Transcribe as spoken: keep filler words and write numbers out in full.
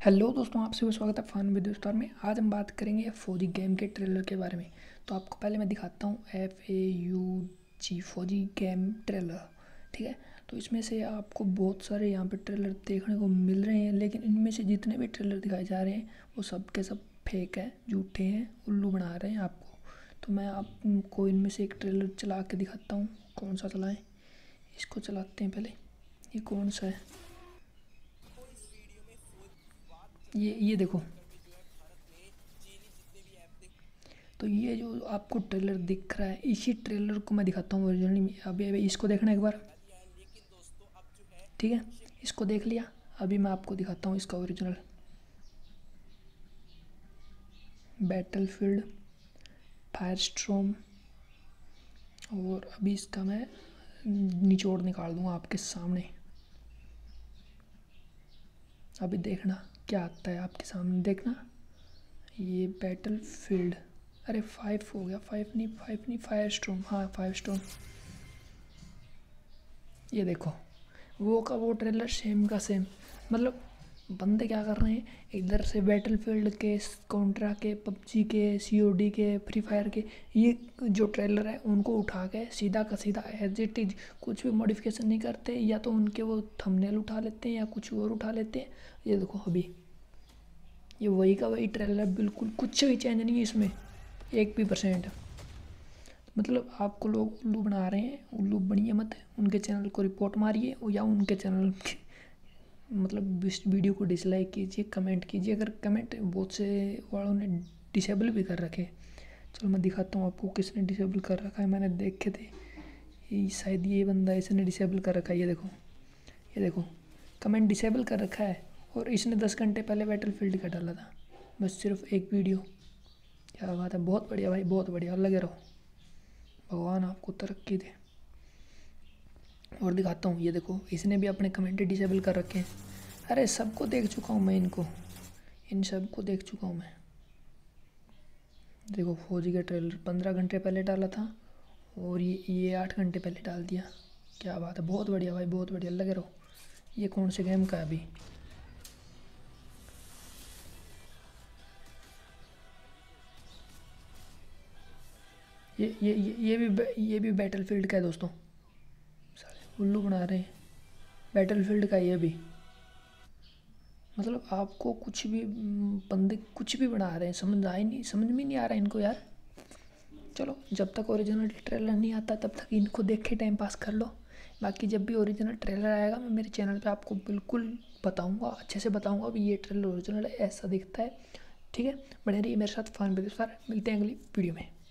Hello दोस्तों, आप सभी स्वागत है फन विद स्टार में। आज हम बात करेंगे फौजी गेम के ट्रेलर के बारे में। तो आपको पहले मैं दिखाता हूँ एफ ए यू जी फौजी गेम ट्रेलर। ठीक है, तो इसमें से आपको बहुत सारे यहाँ पे ट्रेलर देखने को मिल रहे हैं, लेकिन इनमें से जितने भी ट्रेलर दिखाए जा रहे हैं वो सब के सब फेक है, झूठे हैं, उल्लू बना रहे हैं आपको। तो मैं आपको इनमें से एक ट्रेलर चला के दिखाता हूँ। कौन सा चलाएँ? इसको चलाते हैं पहले। ये कौन सा है? ये ये देखो। तो ये जो आपको ट्रेलर दिख रहा है, इसी ट्रेलर को मैं दिखाता हूँ ओरिजिनली। अभी अभी इसको देखना एक बार। ठीक है, इसको देख लिया। अभी मैं आपको दिखाता हूँ इसका ओरिजिनल। बैटलफील्ड, फायरस्टॉर्म, और अभी इसका मैं निचोड़ निकाल दूँगा आपके सामने। अभी देखना क्या आता है आपके सामने, देखना। ये बैटलफील्ड, अरे फाइव हो गया, फाइव नहीं फाइव नहीं फायरस्टॉर्म, हाँ फायरस्टॉर्म। ये देखो, वो का वो ट्रेलर सेम का सेम। मतलब बंदे क्या कर रहे हैं, इधर से बैटलफील्ड के, कॉन्ट्रा के, पबजी के, सीओडी के, फ्री फायर के, ये जो ट्रेलर है उनको उठा के सीधा का सीधा एज इट इज, कुछ भी मॉडिफिकेशन नहीं करते, या तो उनके वो थंबनेल उठा लेते हैं या कुछ और उठा लेते हैं। ये देखो अभी ये वही का वही ट्रेलर, बिल्कुल कुछ भी चेंज नहीं है इसमें, एक भी परसेंट। मतलब आपको लोग उल्लू बना रहे हैं, उल्लू बनिए मत। उनके चैनल को रिपोर्ट मारिए, या उनके चैनल के मतलब इस वीडियो को डिसलाइक कीजिए, कमेंट कीजिए। अगर कमेंट बहुत से वालों ने डिसेबल भी कर रखे। चलो मैं दिखाता हूँ आपको किसने डिसेबल कर रखा है। मैंने देखे थे, ये शायद ये बंदा, इसने डिसेबल कर रखा है। ये देखो, ये देखो, कमेंट डिसेबल कर रखा है। और इसने दस घंटे पहले बैटलफील्ड का डाला था, बस सिर्फ एक वीडियो। क्या बात है, बहुत बढ़िया भाई, बहुत बढ़िया, लगे रहो, भगवान आपको तरक्की दे। और दिखाता हूँ, ये देखो, इसने भी अपने कमेंट डिसेबल कर रखे हैं। अरे सबको देख चुका हूँ मैं, इनको इन सबको देख चुका हूँ मैं। देखो फौजी का ट्रेलर पंद्रह घंटे पहले डाला था, और ये ये आठ घंटे पहले डाल दिया। क्या बात है, बहुत बढ़िया भाई, बहुत बढ़िया, लगे रहो। ये कौन से गेम का है अभी? ये ये ये ये भी ये भी बैटलफील्ड का है दोस्तों। साले उल्लू बना रहे हैं, बैटलफील्ड का ये भी। मतलब आपको कुछ भी म, बंदे कुछ भी बना रहे हैं, समझ आ ही नहीं, समझ में नहीं आ रहा है इनको यार। चलो, जब तक ओरिजिनल ट्रेलर नहीं आता तब तक इनको देख के टाइम पास कर लो। बाकी जब भी ओरिजिनल ट्रेलर आएगा मैं मेरे चैनल पे आपको बिल्कुल बताऊंगा, अच्छे से बताऊंगा भी ये ट्रेलर ओरिजिनल है, ऐसा दिखता है। ठीक है, बने रहिए मेरे साथ फन विद स्टार। मिलते हैं अगली वीडियो में।